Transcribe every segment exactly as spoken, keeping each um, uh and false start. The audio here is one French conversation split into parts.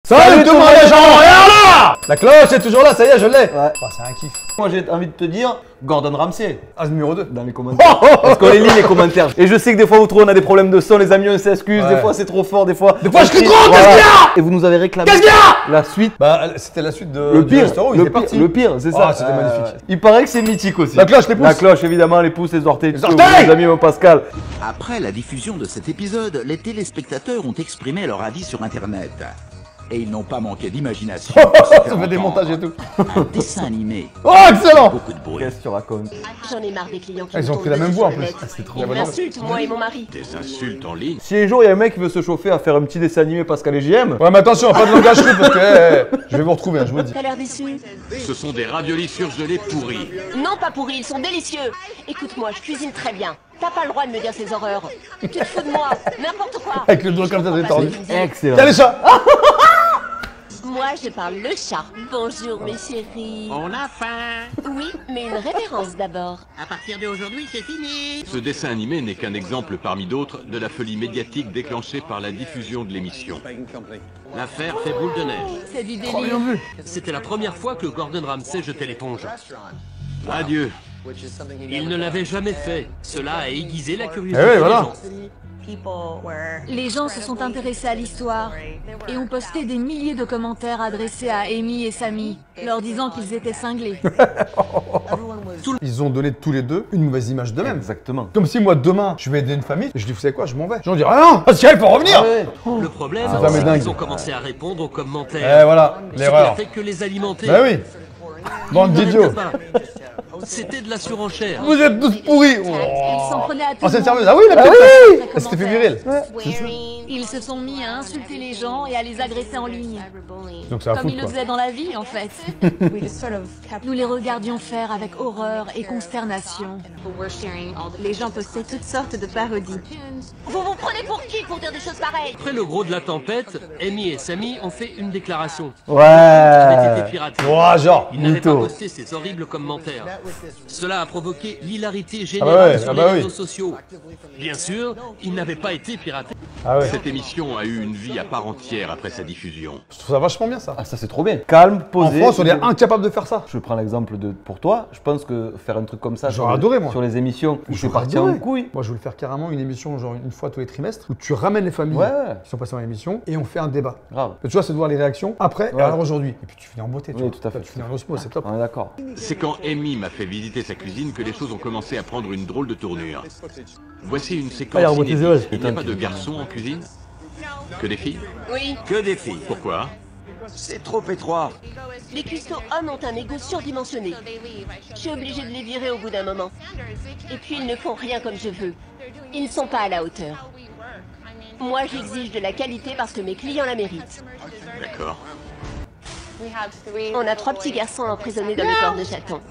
Salut tout le monde les gens, regarde là. La cloche est toujours là, ça y est, je l'ai. Ouais. Oh, c'est un kiff. Moi j'ai envie de te dire Gordon Ramsay. Ah, numéro deux. Dans les commentaires. Parce qu'on les lit les commentaires. Et je sais que des fois vous trouvez on a des problèmes de son, les amis, on s'excuse. Ouais. Des fois c'est trop fort, des fois. Des fois je crie trop, qu'est-ce qu'il y a? Et vous nous avez réclamé. Qu'est-ce qu'il y a? La suite. Bah, c'était la suite de. Le pire, restaurant, le, pire le pire, c'est ça. Ah, c'était Euh, magnifique. Il paraît que c'est mythique aussi. La cloche, les pouces. La cloche, évidemment, les pouces, les orteils. Les tout, orteils les amis, mon Pascal. Après la diffusion de cet épisode, les téléspectateurs ont exprimé leur avis sur Internet. Et ils n'ont pas manqué d'imagination. Ça fait des montages et tout. Un dessin animé. Oh, excellent. Beaucoup de bruit. Qu'est-ce que tu racontes? J'en ai marre des clients qui Ah, ils me ont tombent pris la même dessus voix en sur plus. le net. Ah, c'était trop Ils bien. m'insultent, moi et mon mari. Des insultes en ligne. Si un jour il y a un mec qui veut se chauffer à faire un petit dessin animé Pascal et J M. Ouais, mais attention, pas de langage cru parce que eh, eh, je vais vous retrouver, hein, je vous le dis. T'as l'air déçu? Ce sont des raviolis surgelés pourris. Non, pas pourris, ils sont délicieux. Écoute-moi, je cuisine très bien. T'as pas le droit de me dire ces horreurs. Tu te fous de moi, n'importe quoi. Avec le doigt comme ça, j'ai tordu. Excellent. Tiens les chats. Moi, je parle le chat. Bonjour, mes chéris. On a faim. Oui, mais une révérence d'abord. À partir d'aujourd'hui, c'est fini. Ce dessin animé n'est qu'un exemple parmi d'autres de la folie médiatique déclenchée par la diffusion de l'émission. L'affaire fait boule de neige. C'est du délire. C'était la première fois que Gordon Ramsay jetait l'éponge. Adieu. Il ne l'avait jamais fait. Cela a aiguisé la curiosité Eh oui, voilà. des gens. Les gens se sont intéressés à l'histoire et ont posté des milliers de commentaires adressés à Amy et Sammy, leur disant qu'ils étaient cinglés. Ils ont donné tous les deux une mauvaise image d'eux-mêmes. Exactement. Comme si moi demain, je vais aider une famille, je dis, vous savez quoi, je m'en vais. J'en dis rien, parce qu'il faut revenir. Le problème, Ah, mais c'est dingue. qu'ils ont commencé à répondre aux Eh commentaires. voilà, Ce qui n'a l'erreur. fait que les alimenter. Bah oui, bande Ils ne d'idiots. répondent pas. C'était de la surenchère. Vous êtes tous pourris. Ils s'en prenaient à tout Oh, le c'est monde. sérieuse. Ah oui, la Ah petite. oui. Ah, c'était fait viril. Ils se sont mis à insulter les gens et à les agresser en ligne. Donc c'est à Comme foutre ils le quoi. faisaient dans la vie, en fait. Nous les regardions faire avec horreur et consternation. Les gens postaient toutes sortes de parodies. Vous vous prenez pour qui pour dire des choses pareilles? Après le gros de la tempête, Amy et Sammy ont fait une déclaration. Ils avaient été Ouais. piratés. Ouah, genre. Ils n'avaient pas mytho. posté ces horribles commentaires. Cela a provoqué l'hilarité Ah bah générale ouais, sur ah les bah réseaux oui. sociaux. Bien sûr, ils n'avaient pas été piratés. Ah ouais. Cette émission a eu une vie à part entière après sa diffusion. Je trouve ça vachement bien ça. Ah ça c'est trop bien. Calme, En posé. France, on est incapable de faire ça. Je prends l'exemple de pour toi. Je pense que faire un truc comme ça J'aurais sur, adoré, moi. sur les émissions où c'est J'aurais parti adoré. en couille. Moi, je voulais faire carrément une émission, genre une fois tous les trimestres, où tu ramènes les familles Ouais, ouais. qui sont passées dans l'émission et on fait un débat. Grave. Tu vois, c'est de voir les réactions après Ouais. et alors aujourd'hui. Et puis tu finis en beauté. Tu Oui, vois. tout à fait. Tu finis en osmose, c'est top. On est d'accord. C'est quand Amy m'a fait visiter sa cuisine que les choses ont commencé à prendre une drôle de tournure. Voici une Ah, il séquence a reboté inédite. les yeux. Il n'y a pas de garçons en cuisine? Que des filles? Oui. Que des filles. Pourquoi? C'est trop étroit. Les cuistots hommes ont un ego surdimensionné. Je suis obligée de les virer au bout d'un moment. Et puis ils ne font rien comme je veux. Ils ne sont pas à la hauteur. Moi, j'exige de la qualité parce que mes clients la méritent. D'accord. On a trois petits garçons emprisonnés dans le corps de chaton.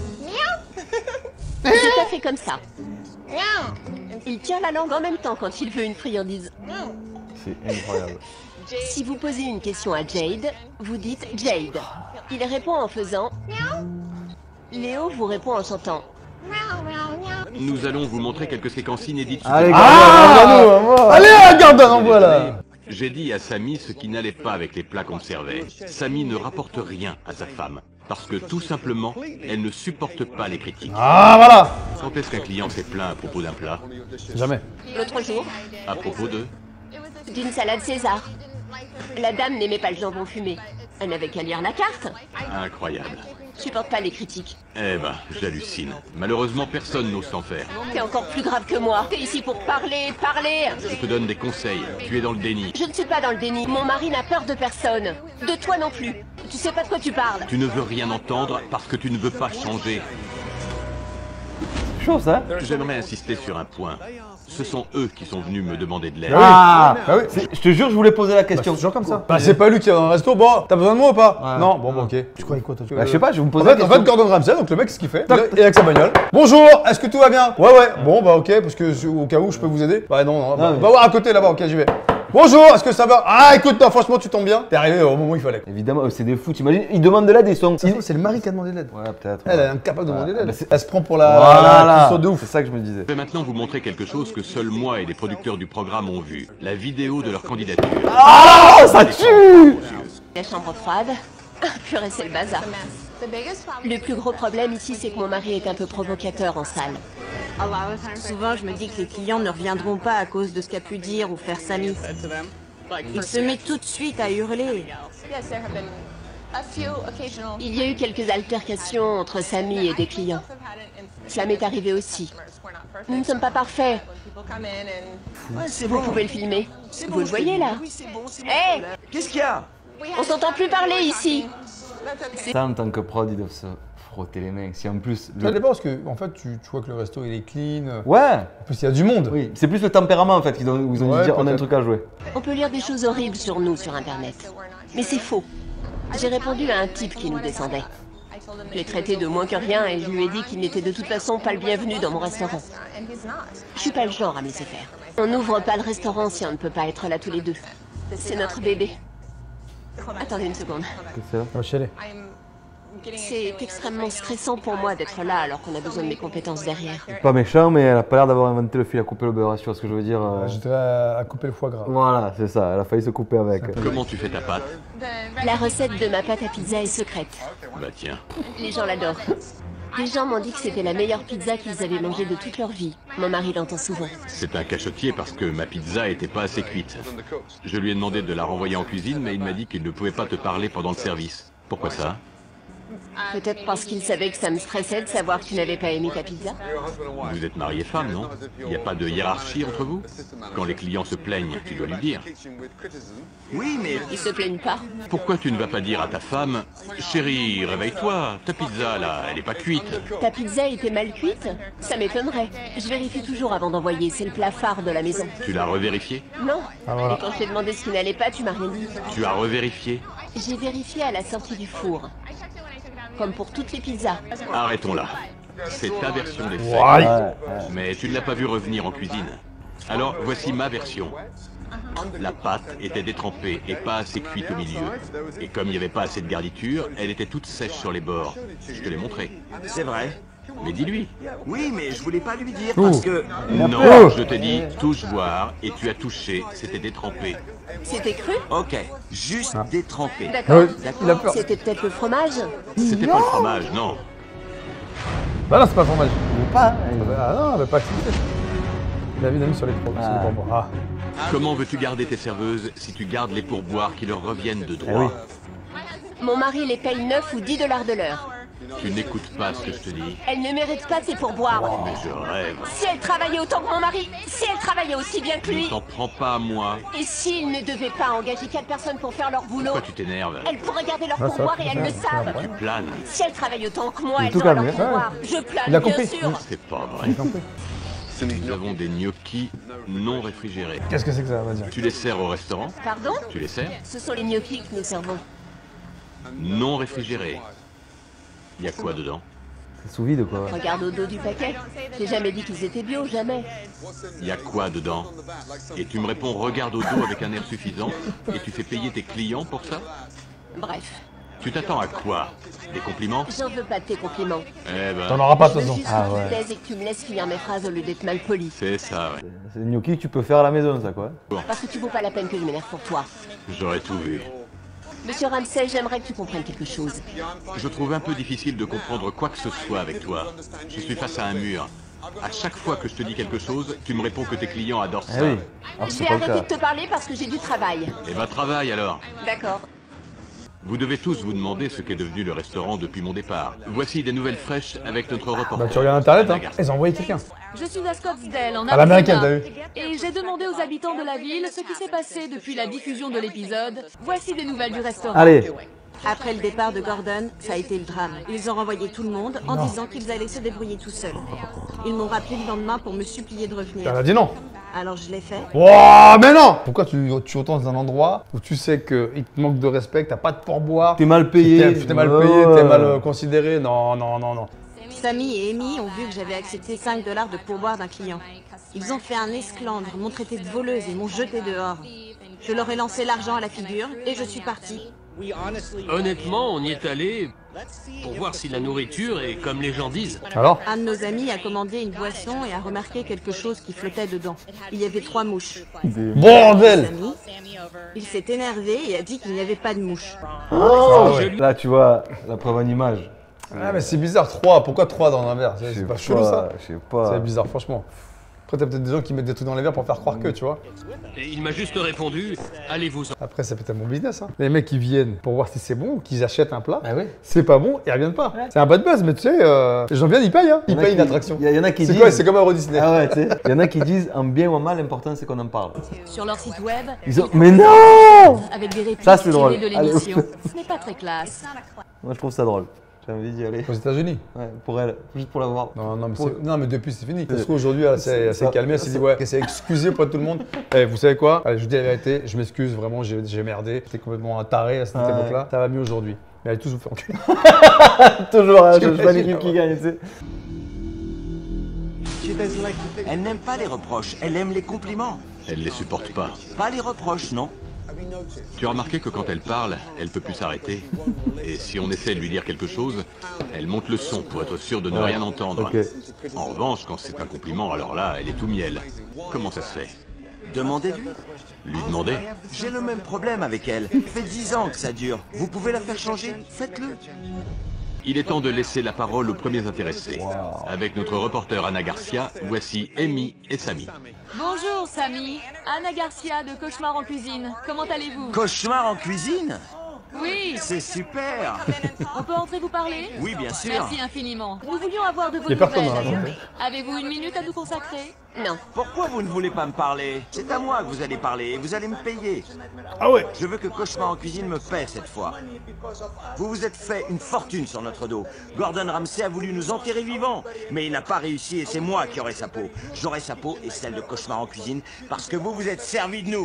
C'est pas fait comme ça. Il tient la langue en même temps quand il veut une friandise. C'est incroyable. Si vous posez une question à Jade, vous dites Jade. Il répond en faisant. Léo vous répond en chantant. Nous allons vous montrer quelques séquences inédites. Allez, Ah Gordon, envoie-nous, Allez, garde un envoi là. J'ai dit à Sammy ce qui n'allait pas avec les plats qu'on me servait. Sammy ne rapporte rien à sa femme. Parce que tout simplement, elle ne supporte pas les critiques. Ah voilà. Quand est-ce qu'un client s'est plaint à propos d'un plat? Jamais. L'autre jour, À propos de... d'une salade César. La dame n'aimait pas le jambon fumé. Elle n'avait qu'à lire la carte. Incroyable. Je supporte pas les critiques. Eh ben, j'hallucine. Malheureusement, personne n'ose s'en faire. T'es encore plus grave que moi. T'es ici pour parler, parler. Je te donne des conseils. Tu es dans le déni. Je ne suis pas dans le déni. Mon mari n'a peur de personne. De toi non plus. Tu sais pas de quoi tu parles. Tu ne veux rien entendre parce que tu ne veux pas changer. Chaud ça. J'aimerais insister sur un point. Ce sont eux qui sont venus me demander de l'aide. Ah, Ah oui. c'est- je te jure, je voulais poser la Bah, question. c'est toujours comme ça. Bah, c'est pas lui qui est dans un resto. Bon, t'as besoin de moi ou pas? Ouais. Non, bon, bah, ok. Tu croyais quoi, toi? Bah, je sais pas, je vais vous En poser fait, la en question. fait, Gordon Ramsay, donc le mec, ce qu'il fait, il est avec sa bagnole. Bonjour, est-ce que tout va bien? Ouais, ouais. Bon, bah, ok, parce que au cas où je peux vous aider. Bah, non, non. bah, mais- Va voir à côté là-bas, ok, j'y vais. Bonjour, est-ce que ça va? Ah, écoute, non, franchement, tu tombes bien. T'es arrivé au moment où il fallait. Évidemment, c'est des fous, t'imagines, ils demandent de l'aide et ils sont... Ça se trouve, c'est le mari qui a demandé de l'aide. Ouais, peut-être. Elle ouais. est incapable de demander de Ouais, l'aide. bah, c'est- Elle se prend pour la. Voilà, la cuistot de ouf. c'est ça que je me disais. Je vais maintenant vous montrer quelque chose que seuls moi et les producteurs du programme ont vu. La vidéo de leur candidature. Ah, ça tue! La chambre froide. Purée, c'est le bazar. Le plus gros problème ici, c'est que mon mari est un peu provocateur en salle. Souvent, je me dis que les clients ne reviendront pas à cause de ce qu'a pu dire ou faire Sami. Il se met tout de suite à hurler. Il y a eu quelques altercations entre Sami et des clients. Ça m'est arrivé aussi. Nous ne sommes pas parfaits. Vous pouvez le filmer. Vous le voyez là? Hé! Qu'est-ce qu'il y a? On s'entend plus parler ici. Ça, en tant que prod, ils doivent se frotter les mains. Si en plus. Le... Ça dépend parce que en fait, tu, tu vois que le resto il est clean. Ouais. En plus, il y a du monde. Oui, c'est plus le tempérament en fait qu'ils ont, ils ont Ouais, dit dire, on a un truc à jouer. On peut lire des choses horribles sur nous sur Internet. Mais c'est faux. J'ai répondu à un type qui nous descendait. Je l'ai traité de moins que rien et je lui ai dit qu'il n'était de toute façon pas le bienvenu dans mon restaurant. Je suis pas le genre à me laisser faire. On n'ouvre pas le restaurant si on ne peut pas être là tous les deux. C'est notre bébé. Attendez une seconde. Qu'est-ce que C'est extrêmement stressant pour moi d'être là alors qu'on a besoin de mes compétences derrière. c'est pas méchant, mais elle a pas l'air d'avoir inventé le fil à couper le beurre, tu vois ce que je veux dire. euh. J'étais à, à couper le foie gras. Voilà, c'est ça, elle a failli se couper avec. Comment tu fais ta pâte? La recette de ma pâte à pizza est secrète. Bah tiens. Les gens l'adorent. Les gens m'ont dit que c'était la meilleure pizza qu'ils avaient mangée de toute leur vie. Mon mari l'entend souvent. C'est un cachottier parce que ma pizza était pas assez cuite. Je lui ai demandé de la renvoyer en cuisine, mais il m'a dit qu'il ne pouvait pas te parler pendant le service. Pourquoi ça? Peut-être parce qu'il savait que ça me stressait de savoir que tu n'avais pas aimé ta pizza. Vous êtes marié femme, non? Il n'y a pas de hiérarchie entre vous? Quand les clients se plaignent, tu dois lui dire. Oui, mais... Ils se plaignent pas. Pourquoi tu ne vas pas dire à ta femme, chérie, réveille-toi, ta pizza là, elle est pas cuite. Ta pizza était mal cuite? Ça m'étonnerait. Je vérifie toujours avant d'envoyer, c'est le plat phare de la maison. Tu l'as revérifié? Non. Ah, voilà. Et quand je t'ai demandé ce qui n'allait pas, tu m'as rien dit. Tu as revérifié? J'ai vérifié à la sortie du four. Comme pour toutes les pizzas. Arrêtons là. C'est ta version des faits. Ouais. Mais tu ne l'as pas vu revenir en cuisine. Alors, voici ma version. La pâte était détrempée et pas assez cuite au milieu. Et comme il n'y avait pas assez de garniture, elle était toute sèche sur les bords. Je te l'ai montré. C'est vrai. Mais dis-lui. Oui, mais je voulais pas lui dire parce que... Non, je t'ai dit, touche voir, et tu as touché, c'était détrempé. C'était cru? Ok, juste détrempé. D'accord. Ouais, il a peur. C'était peut-être le fromage? C'était pas le fromage, non. Bah non, c'est pas le fromage. Pas, hein. Ah non, elle va pas accepter. Il a vu une amie sur les pro- sur les pourboires. Ah. Comment veux-tu garder tes serveuses si tu gardes les pourboires qui leur reviennent de droit? Eh oui. Mon mari les paye neuf ou dix dollars de l'heure. Tu n'écoutes pas ce que je te dis. Elle ne mérite pas ses pourboires. Mais je rêve. Si elle travaillait autant que mon mari, si elle travaillait aussi bien que Ne lui, t'en prends pas à moi. et s'ils ne devaient pas engager quatre personnes pour faire leur boulot, Pourquoi tu t'énerves? elles pourraient garder leur Ah, ça, pourboire et elles le ça, savent. Tu planes. Si elles travaillent autant que moi, Il est elles tout auraient calme, leur hein. pourboire. Je Il a plane, bien compris. sûr. C'est pas vrai. J'ai compris. Nous avons des gnocchis non réfrigérés. Qu'est-ce que c'est que ça, vas-y. Tu les sers au restaurant? Pardon? Tu les sers? Ce sont les gnocchis que nous servons. Non réfrigérés. Il y a quoi dedans? C'est sous vide quoi. Regarde au dos du paquet. J'ai jamais dit qu'ils étaient bio, jamais. Il y a quoi dedans? Et tu me réponds regarde au dos avec un air suffisant et tu fais payer tes clients pour ça? Bref, Tu t'attends à quoi? Des compliments? j'en veux pas de tes compliments. Eh ben, T'en auras pas de Je toute veux façon. juste Ah que tu ouais. te taises et que tu me laisses finir mes phrases au lieu d'être mal poli. c'est ça, ouais. C'est le gnocchi que tu peux faire à la maison ça quoi. Parce que tu vaux pas la peine que je m'énerve pour toi. J'aurais tout vu. Monsieur Ramsey, j'aimerais que tu comprennes quelque chose. Je trouve un peu difficile de comprendre quoi que ce soit avec toi. Je suis face à un mur. À chaque fois que je te dis quelque chose, tu me réponds que tes clients adorent Eh ça. oui. Alors Je c'est vais pas le arrêter cas. de te parler parce que j'ai du travail. Et bah travaille alors. D'accord. Vous devez tous vous demander ce qu'est devenu le restaurant depuis mon départ. Voici des nouvelles fraîches avec notre reporter. Bah tu regardes internet, hein. Ils ont envoyé quelqu'un. Je suis à Scottsdale, en À l'américaine, Arizona. t'as vu? Et j'ai demandé aux habitants de la ville ce qui s'est passé depuis la diffusion de l'épisode. Voici des nouvelles du restaurant. Allez. Après le départ de Gordon, ça a été le drame. Ils ont renvoyé tout le monde en disant qu'ils allaient se débrouiller tout seuls. Ils m'ont rappelé le lendemain pour me supplier de Elle revenir. a dit non. Alors je l'ai fait. Wouah, mais non. Pourquoi tu, tu retournes dans un endroit où tu sais qu'il te manque de respect, que t'as pas de pourboire, T'es mal payé. t'es t'es mal payé, t'es mal euh, considéré? Non, non, non, non. Sami et Amy ont vu que j'avais accepté cinq dollars de pourboire d'un client. Ils ont fait un esclandre, m'ont traité de voleuse et m'ont jeté dehors. Je leur ai lancé l'argent à la figure et je suis partie. Honnêtement, on y est allé pour voir si la nourriture est comme les gens disent. Alors? Un de nos amis a commandé une boisson et a remarqué quelque chose qui flottait dedans. Il y avait trois mouches. Bordel! Sammy, il s'est énervé et a dit qu'il n'y avait pas de mouches. Oh, ouais. Là, tu vois, la preuve en image. Ah, mais c'est bizarre, trois. Pourquoi trois dans un verre? C'est pas chelou ça? Je sais pas. C'est bizarre, franchement. Après, t'as peut-être des gens qui mettent des trucs dans les verres pour faire croire que, tu vois. Et il m'a juste répondu, allez-vous. Après, ça peut être mon business. Hein. Les mecs, ils viennent pour voir si c'est bon, qu'ils achètent un plat. Ah oui. C'est pas bon, ils reviennent pas. Ouais. C'est un bad buzz, mais tu sais, euh, les gens viennent, ils payent. Hein. Ils payent une attraction. Il y, y en a qui disent. C'est quoi? C'est comme Euro Disney. Ah ouais, tu sais. Il y en a qui disent, en bien ou en mal, l'important c'est qu'on en parle. Sur leur site web, ils ont... Mais non! Avec des répliques ça, c'est drôle. de l'émission. Ce n'est pas très classe. Moi, je trouve ça drôle. J'ai envie d'y aller. Aux États-Unis? Ouais, pour elle, juste pour la voir. Non, non, mais, pour... non mais depuis c'est fini. Parce qu'aujourd'hui, elle s'est calmée, elle s'est dit, ouais, elle s'est excusée auprès de tout le monde. Eh, vous savez quoi? Allez, je vous dis la vérité, je m'excuse, vraiment, j'ai merdé. J'étais complètement un taré à cette ouais. époque-là. Ça va mieux aujourd'hui. Mais allez tous vous faire enculer. Toujours, hein, je vois l'équipe qui gagne, tu sais. Elle n'aime pas les reproches, elle aime les compliments. Elle les supporte pas. Pas les reproches, non. Tu as remarqué que quand elle parle, elle peut plus s'arrêter. Et si on essaie de lui dire quelque chose, elle monte le son pour être sûre de ne ouais. rien entendre. Okay. En revanche, quand c'est un compliment, alors là, elle est tout miel. Comment ça se fait? Demandez-lui. Lui demander? J'ai le même problème avec elle. Ça fait dix ans que ça dure. Vous pouvez la faire changer? Faites-le. Il est temps de laisser la parole aux premiers intéressés. Wow. Avec notre reporter Anna Garcia, voici Amy et Sammy. Bonjour Sammy, Anna Garcia de Cauchemar en cuisine. Comment allez-vous? Cauchemar en cuisine? Oui. C'est super. On peut entrer vous parler? Oui, bien sûr. Merci infiniment. Nous voulions avoir de vos nouvelles. Avez-vous une minute à nous consacrer? Non. Pourquoi vous ne voulez pas me parler? C'est à moi que vous allez parler et vous allez me payer. Ah ouais? Je veux que Cauchemar en cuisine me paie cette fois. Vous vous êtes fait une fortune sur notre dos. Gordon Ramsay a voulu nous enterrer vivants, mais il n'a pas réussi et c'est moi qui aurai sa peau. J'aurai sa peau et celle de Cauchemar en cuisine parce que vous vous êtes servi de nous.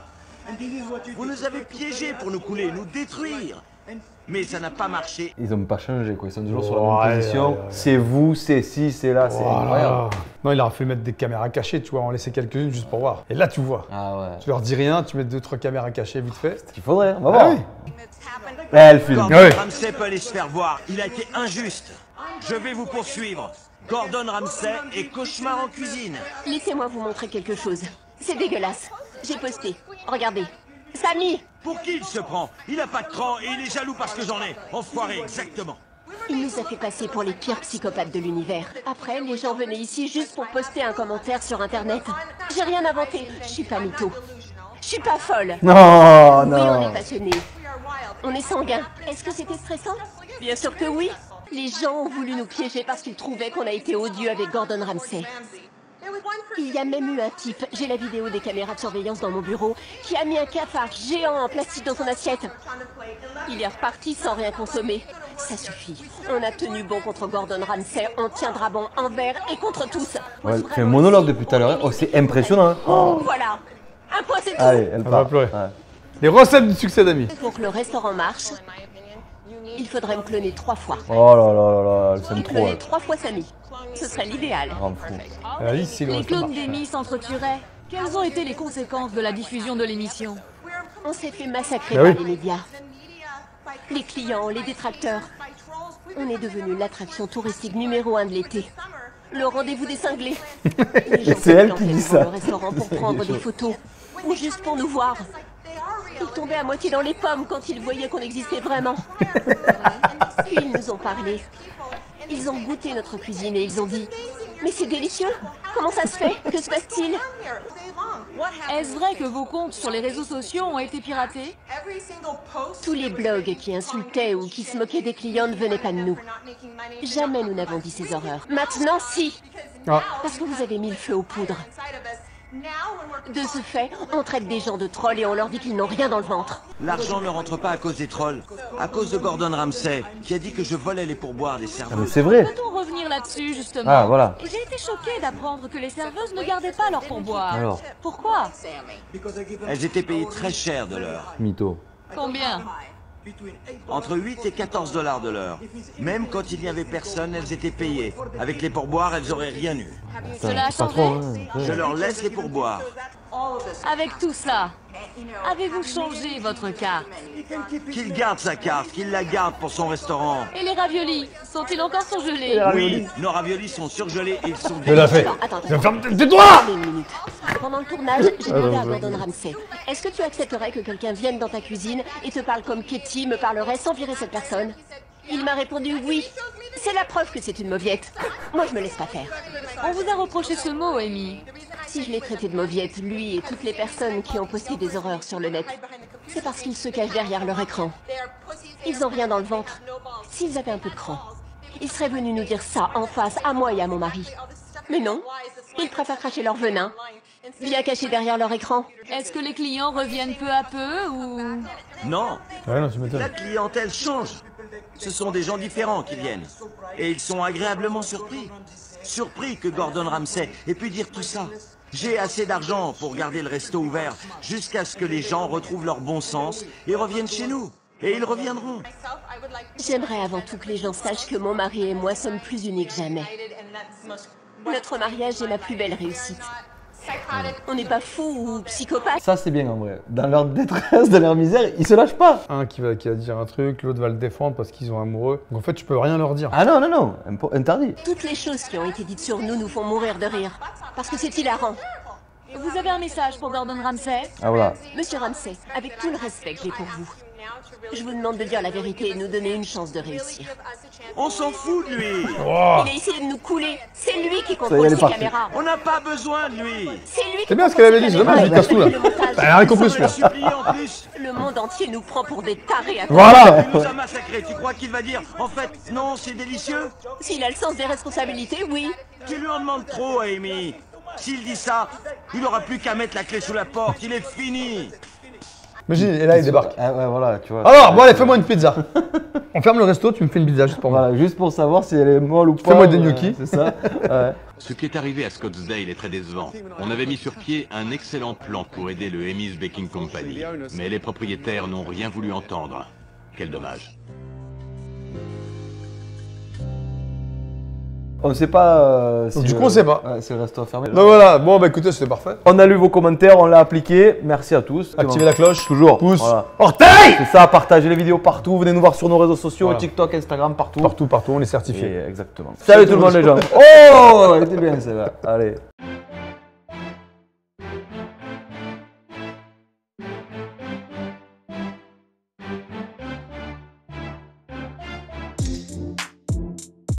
Vous nous avez piégés pour nous couler, nous détruire. Mais ça n'a pas marché. Ils n'ont pas changé, quoi. Ils sont toujours oh, sur la même position. Ouais, ouais, ouais. C'est vous, c'est ci, c'est là, c'est voilà. incroyable. Non, il aurait fallu mettre des caméras cachées, tu vois, en laisser quelques-unes juste pour voir. Et là, tu vois. Ah ouais. Tu leur dis rien, tu mets deux, trois caméras cachées vite fait. C'est ce qu'il faudrait, on va voir. Ah, oui. Elle filme. Gordon ah, oui. Ramsay peut aller se faire voir. Il a été injuste. Je vais vous poursuivre. Gordon Ramsay et Cauchemar en cuisine. Laissez-moi vous montrer quelque chose. C'est dégueulasse. J'ai posté. Regardez. Sammy! Pour qui il se prend? Il a pas de cran et il est jaloux parce que j'en ai. Enfoiré, exactement. Il nous a fait passer pour les pires psychopathes de l'univers. Après, les gens venaient ici juste pour poster un commentaire sur Internet. J'ai rien inventé. Je suis pas mytho. Je suis pas folle. Non, non. Oui, on est passionnés. On est sanguin. Est-ce que c'était stressant? Bien sûr que oui. Les gens ont voulu nous piéger parce qu'ils trouvaient qu'on a été odieux avec Gordon Ramsay. Il y a même eu un type, j'ai la vidéo des caméras de surveillance dans mon bureau, qui a mis un cafard géant en plastique dans son assiette. Il est reparti sans rien consommer. Ça suffit. On a tenu bon contre Gordon Ramsay, on tiendra bon envers et contre tous. Ouais, elle fait un monologue depuis tout à l'heure. Oh, c'est impressionnant. Oh. Voilà. Un point, c'est tout. Allez, elle va pleurer. Ouais. Les recettes du succès d'Amy. Pour que le restaurant marche, il faudrait me cloner trois fois. Oh là là là là, elle s'aime trop. Cloner trois fois Sammy. Ce serait l'idéal. Euh, si les clones d'Amy s'entretueraient. Quelles ont été les conséquences de la diffusion de l'émission? On s'est fait massacrer bah par oui. les médias. Les clients, les détracteurs. On est devenu l'attraction touristique numéro un de l'été. Le rendez-vous des cinglés. C'est elle qui dit ça. Le restaurant pour prendre des photos. Ou juste pour nous voir. Ils tombaient à moitié dans les pommes quand ils voyaient qu'on existait vraiment. Puis ils nous ont parlé. Ils ont goûté notre cuisine et ils ont dit « Mais c'est délicieux! Comment ça se fait? Que se passe-t-il » Est-ce vrai que vos comptes sur les réseaux sociaux ont été piratés? Tous les blogs qui insultaient ou qui se moquaient des clients ne venaient pas de nous. Jamais nous n'avons dit ces horreurs. Maintenant, si! Ah. Parce que vous avez mis le feu aux poudres. De ce fait, on traite des gens de trolls et on leur dit qu'ils n'ont rien dans le ventre. L'argent ne rentre pas à cause des trolls, à cause de Gordon Ramsay, qui a dit que je volais les pourboires des serveuses. Ah mais c'est vrai. Peut-on revenir là-dessus, justement? Ah, voilà. J'ai été choquée d'apprendre que les serveuses ne gardaient pas leurs pourboires. Alors? Pourquoi? Elles étaient payées très cher de l'heure. Mytho. Combien? Entre huit et quatorze dollars de l'heure. Même quand il n'y avait personne, elles étaient payées. Avec les pourboires, elles auraient rien eu. Cela a pas changé? trop, hein. Je leur laisse les pourboires. Avec tout ça, avez-vous changé votre carte? Qu'il garde sa carte, qu'il la garde pour son restaurant. Et les raviolis, sont-ils encore surgelés? Oui, nos raviolis sont surgelés et ils sont... Je l'ai fait. Attends, attends. Ferme tais-toi! Une minute. Pendant le tournage, j'ai demandé à Gordon Ramsay. Est-ce que tu accepterais que quelqu'un vienne dans ta cuisine et te parle comme Katie me parlerait sans virer cette personne? Il m'a répondu oui. C'est la preuve que c'est une mauviette. Moi, je me laisse pas faire. On vous a reproché ce mot, Amy. Si je l'ai traité de mauviette, lui et toutes les personnes qui ont posté des horreurs sur le net, c'est parce qu'ils se cachent derrière leur écran. Ils ont rien dans le ventre. S'ils avaient un peu de cran, ils seraient venus nous dire ça en face, à moi et à mon mari. Mais non, ils préfèrent cracher leur venin, bien cachés derrière leur écran. Est-ce que les clients reviennent peu à peu ou... Non, Ouais, non, tu m'étonnes. la clientèle change. Ce sont des gens différents qui viennent. Et ils sont agréablement surpris. Surpris que Gordon Ramsay ait pu dire tout ça. J'ai assez d'argent pour garder le resto ouvert jusqu'à ce que les gens retrouvent leur bon sens et reviennent chez nous. Et ils reviendront. J'aimerais avant tout que les gens sachent que mon mari et moi sommes plus unis que jamais. Notre mariage est la plus belle réussite. On n'est pas fous ou psychopathes. Ça, c'est bien en vrai. Dans leur détresse, dans leur misère, ils se lâchent pas. Un qui va, qui va dire un truc, l'autre va le défendre parce qu'ils sont amoureux. Donc en fait, tu peux rien leur dire. Ah non, non, non, impo- interdit. Toutes les choses qui ont été dites sur nous nous font mourir de rire. Parce que c'est hilarant. Vous avez un message pour Gordon Ramsay? Ah voilà. Monsieur Ramsay, avec tout le respect que j'ai pour vous, je vous demande de dire la vérité et de nous donner une chance de réussir. On s'en fout de lui. Oh. Il a essayé de nous couler. C'est lui qui Ça y est, contrôle elle est ses partie. caméras. On n'a pas besoin de lui. C'est lui qui C'est bien ce contrôle qu'elle avait ses dit, c'est dommage, caméras. il casse tout là. Le montage. T'as rien compris On le celui-là. supplie en plus. Le monde entier nous prend pour des tarés à Voilà. Il nous a massacrés. Tu crois qu'il va dire, en fait, non, c'est délicieux? S'il a le sens des responsabilités, oui. Tu lui en demandes trop, Amy. S'il dit ça, il aura plus qu'à mettre la clé sous la porte. Il est fini. Imagine, et là il débarque. Ah ouais, voilà, tu vois. Alors, bon allez, fais-moi une pizza. On ferme le resto, tu me fais une pizza juste pour moi. Voilà, juste pour savoir si elle est molle ou pas. Fais-moi des euh, gnocchis. C'est ça. Ouais. Ce qui est arrivé à Scottsdale est très décevant. On avait mis sur pied un excellent plan pour aider le Amy's Baking Company. Mais les propriétaires n'ont rien voulu entendre. Quel dommage. On ne sait pas euh, si. Donc, du le- coup, on sait pas. Ouais, si le resto est fermé. Donc voilà, bon bah écoutez, c'était parfait. On a lu vos commentaires, on l'a appliqué. Merci à tous. Activez la cloche, Toujours. pouce, Voilà. orteil. C'est ça, partagez les vidéos partout. Venez nous voir sur nos réseaux sociaux, Voilà. TikTok, Instagram, partout. Partout, partout, on est certifié. Et exactement. Salut tout le monde les gens. Oh, elle était bien celle-là. Allez.